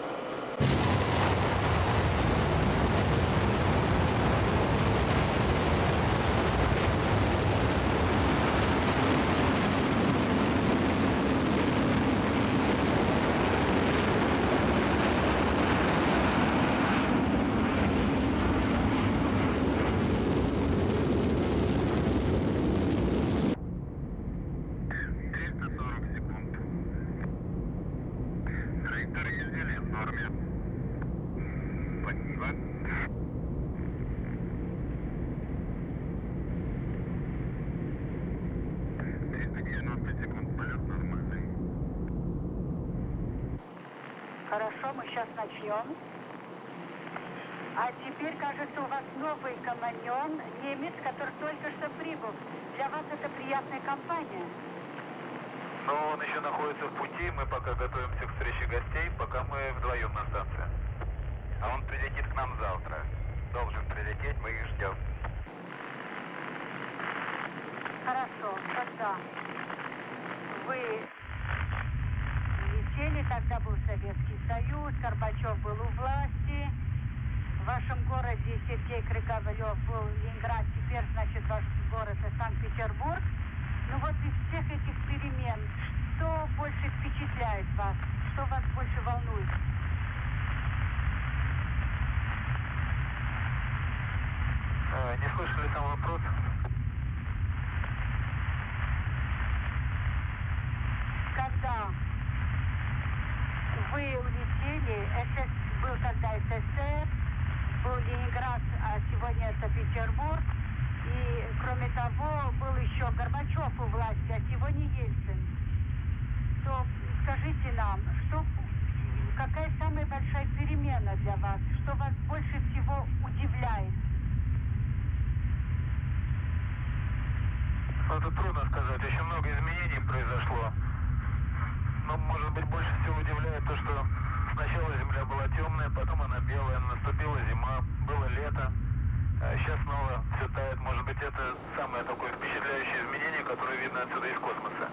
Хорошо, мы сейчас начнем. А теперь, кажется, у вас новый компаньон, немец, который только что прибыл. Для вас это приятная компания. Но он еще находится в пути, мы пока готовимся к встрече гостей, пока мы вдвоем на станции. А он прилетит к нам завтра. Должен прилететь, мы их ждем. Хорошо, тогда вы летели, тогда был Советский Союз, Горбачев был у власти. В вашем городе Сергей Криговлев был Ленинград, теперь, значит, ваш город это Санкт-Петербург. Ну вот из всех этих перемен, что больше впечатляет вас? Что вас больше волнует? Не слышали сам вопрос? Когда вы улетели, это был тогда СССР, был Ленинград, а сегодня это Петербург. И, кроме того, был еще Горбачев у власти, а сегодня Ельцин. то скажите нам, какая самая большая перемена для вас? Что вас больше всего удивляет? Это трудно сказать. Очень много изменений произошло. Но, может быть, больше всего удивляет то, что сначала земля была темная, потом она белая, наступила зима, было лето, а сейчас снова все тает. Может быть, это самое такое впечатляющее изменение, которое видно отсюда из космоса.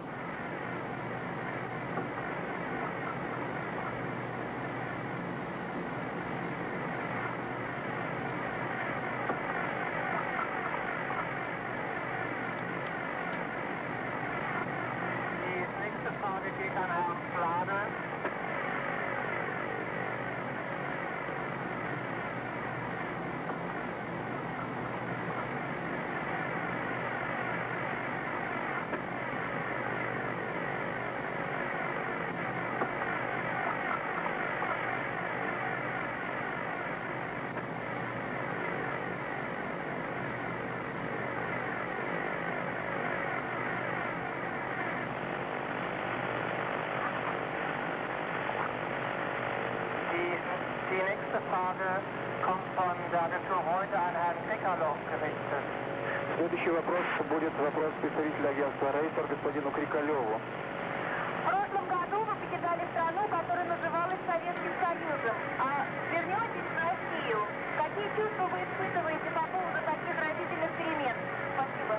Die nächste Frage kommt von der Agentur Reuters an Herrn Krikalow gerichtet. Следующий вопрос будет вопрос представителя агентства Рейтер господину Крикалеву. В прошлом году вы покидали страну, которая называлась Советским Союзом. А вернетесь в Россию. Какие чувства вы испытываете по поводу таких разительных перемен? Спасибо.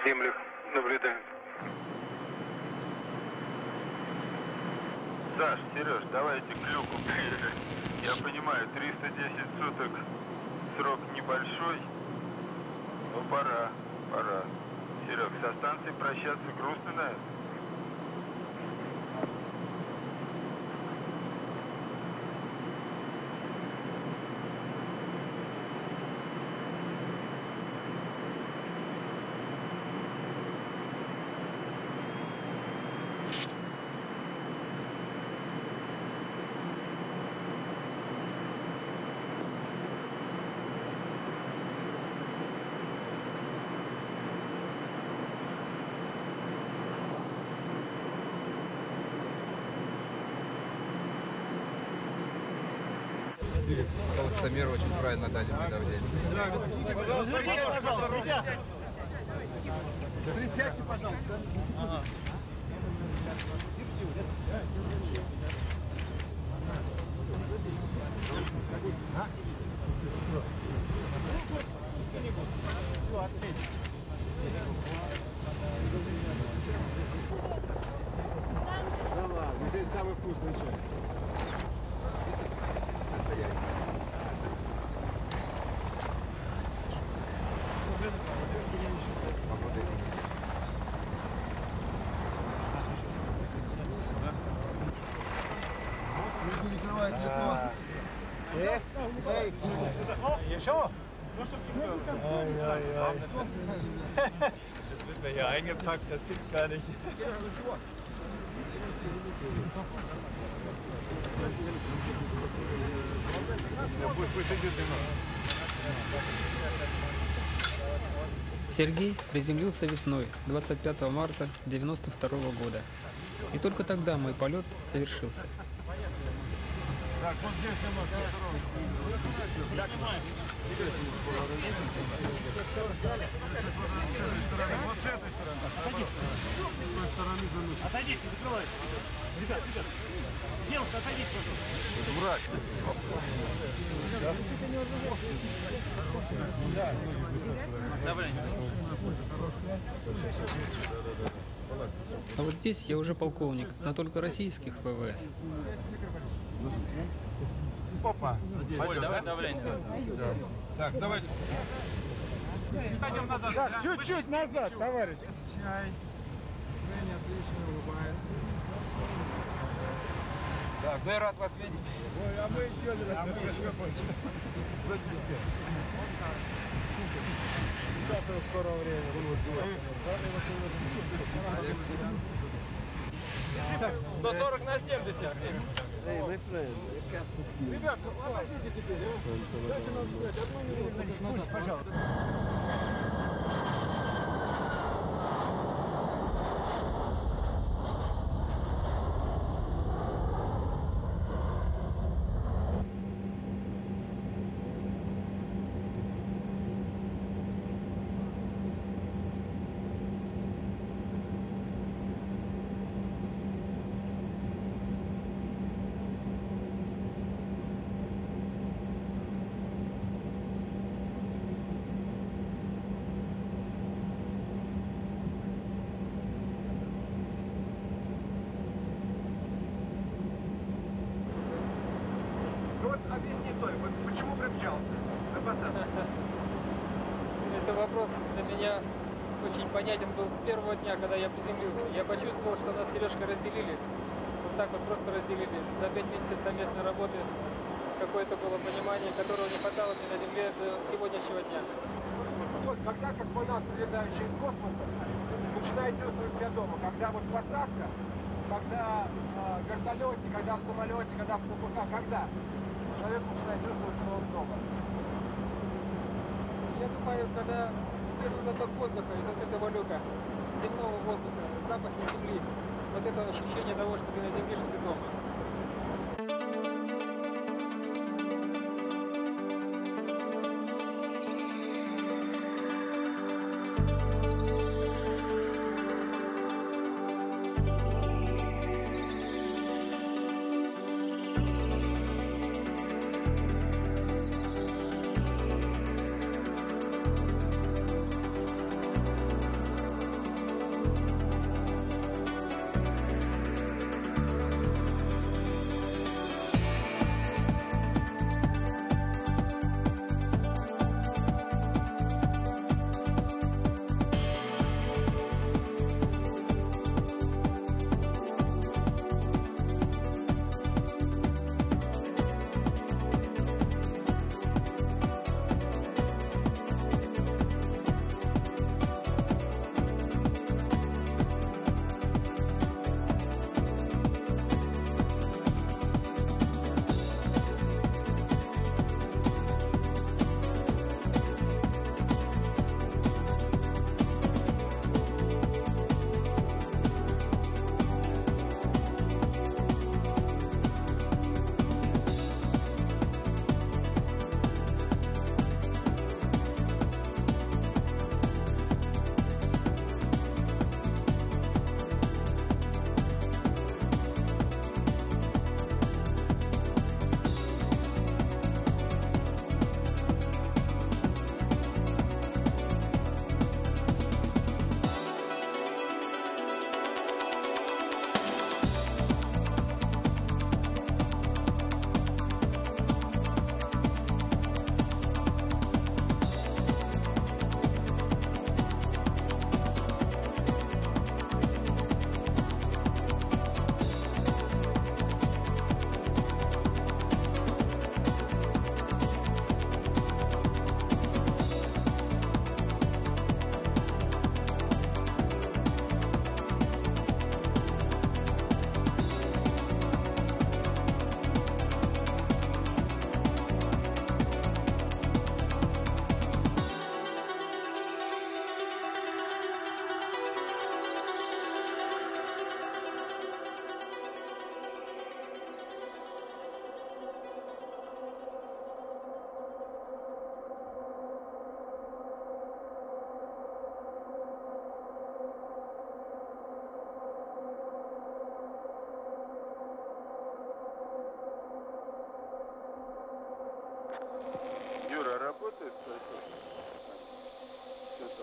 землю наблюдают. Саш, Сереж, давайте к люку ближе. Я понимаю, 310 суток срок небольшой, но пора. Серег, со станцией прощаться грустно, наверное? Толстомер очень правильно дали мне давление. Пожалуйста, присядьте, пожалуйста. Ага. Да ладно, здесь самый вкусный чай. Еще? Ну, чтоб das wird mir hier eingepackt, das gibt's gar nicht. Пусть идет Сергей приземлился весной 25 марта 1992 года. И только тогда мой полет совершился. Так, вот здесь немного. Вот с этой стороны. С той стороны заносит. Отойдите, закрывайте. Ребят. Девушка, отойдите, пожалуйста. Это врач. А вот здесь я уже полковник, но только российских ВВС. Опа. Оль, давай давление. Да. Так, давайте. Пойдем назад. Так, чуть-чуть назад, товарищ. Чай. Женя отлично улыбается. Так, ну я рад вас видеть. Ой, а мы еще не рады. Завтра в скором времени. 140 на 70. Ребят, отойдите теперь, а? Дайте нам сказать, одну минуту, пожалуйста. Объясни, Той, вот почему промчался на посадку? Это вопрос для меня очень понятен был с первого дня, когда я приземлился. Я почувствовал, что нас с Сережкой разделили. Вот так вот просто разделили. За 5 месяцев совместной работы какое-то было понимание, которого не хватало мне на Земле до сегодняшнего дня. Вот когда космонавт, прилетающий из космоса, начинает чувствовать себя дома. Когда вот посадка, когда в вертолете, когда в самолете, когда в ЦПК, когда человек начинает чувствовать, что он дома. Я думаю, когда первый глоток воздуха из вот этого люка, земного воздуха, запахи земли, вот это ощущение того, что ты на земле, что ты дома.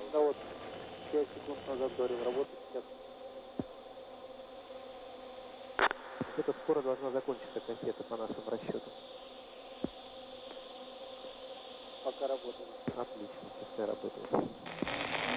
Да вот, 5 секунд назад говорил, работает сейчас. Это скоро должна закончиться кассета по нашим расчетам. Пока работает. Отлично, пускай работает.